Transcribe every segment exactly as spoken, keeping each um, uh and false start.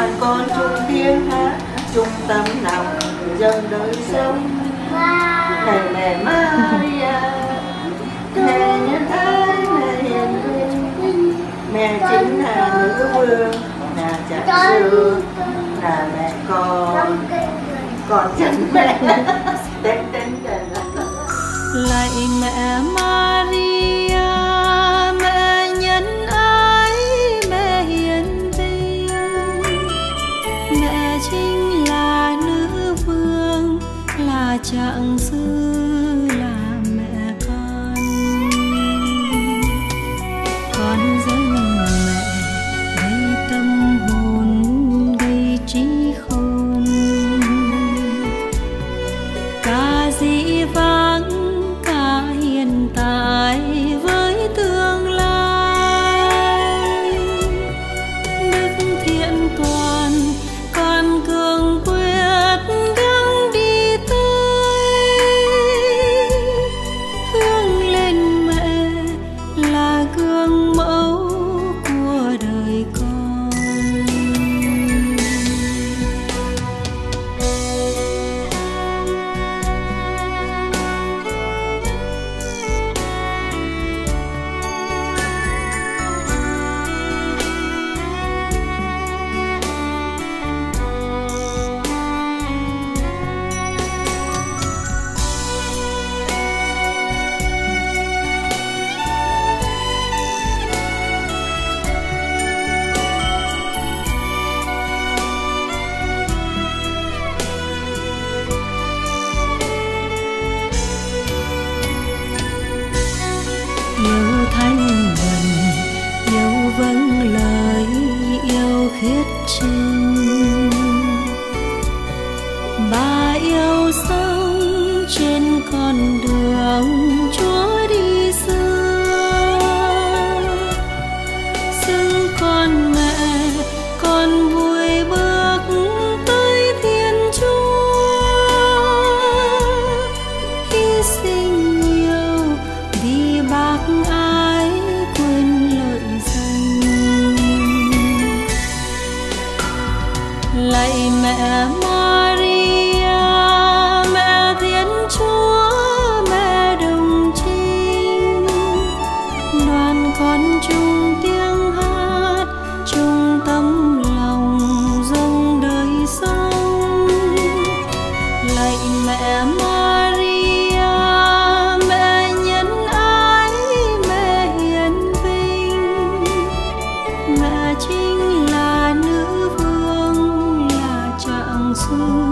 đoàn con chung tiếng hát, chung tấm lòng dâng đời sống. Này mẹ Maria, mẹ nhân ái, mẹ hiền linh, mẹ chính là nữ vương, là cha xưa, là mẹ con, con chân mẹ. Tên tên tên. Lạy mẹ Maria, mẹ nhân ái, mẹ hiền linh, mẹ chính là nữ vương, là trạng sư, là mẹ con. Con dâng mẹ đầy tâm hồn, đầy trí khôn, cả dĩ vãng cả hiện tại với tương lai. Đức thiện toàn con cường quyết gắng đi tới, hướng lên mẹ là gương mẫu của đời con. Yêu thanh vần, yêu vâng lời, yêu khiết trinh. Bà yêu sống trên con đường Chúa đi xưa. Xưng con mẹ, con vui bước tới Thiên Chúa. Hy sinh nhiều vì bác ái quên lợi danh. Lạy mẹ Maria, mẹ Thiên Chúa, mẹ đồng trinh, đoàn con chung tiếng hát, chung tấm lòng dâng đời sống. Lạy mẹ Maria, mẹ nhân ái, mẹ hiền vinh, mẹ chính là nữ vương, là trạng sư,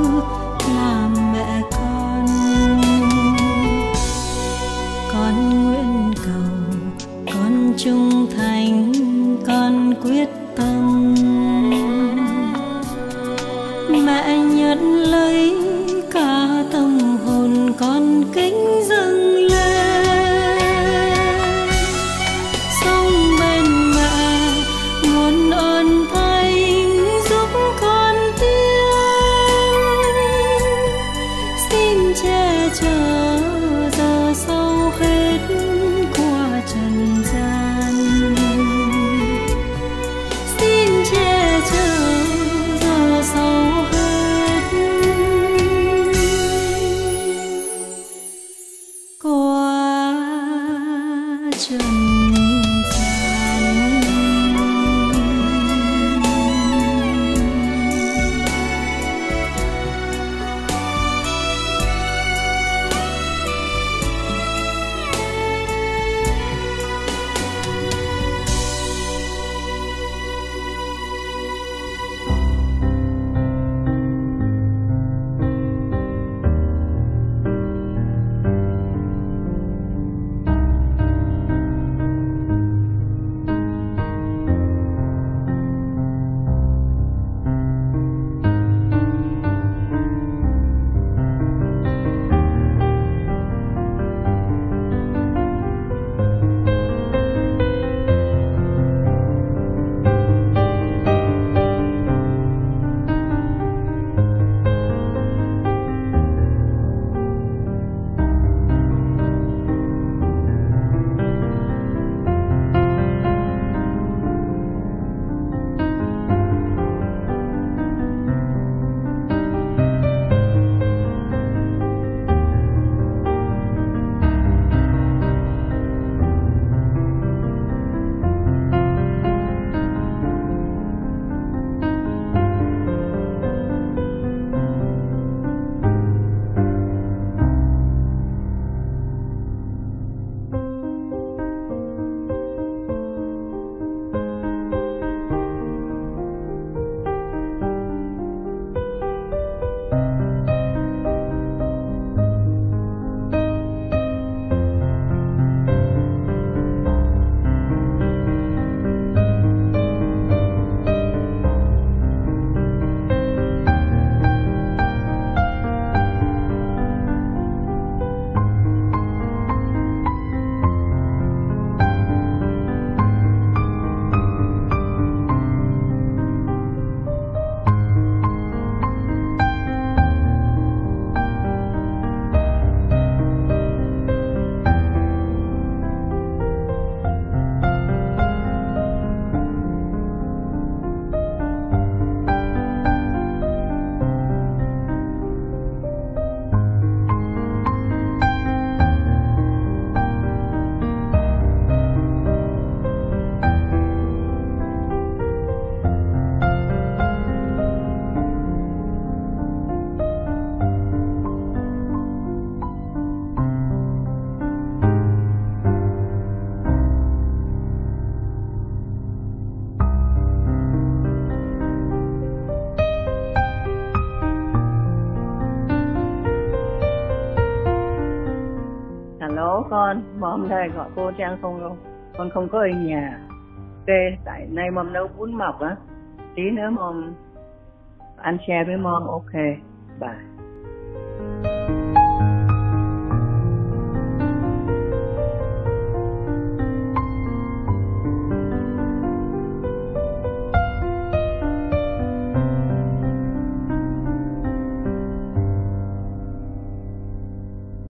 con, mom đây gọi cô Trang không đâu. Con không có ở nhà. Ok, tại nay mom nấu bún mọc á. Tí nữa mom ăn share với mom, ok, bye.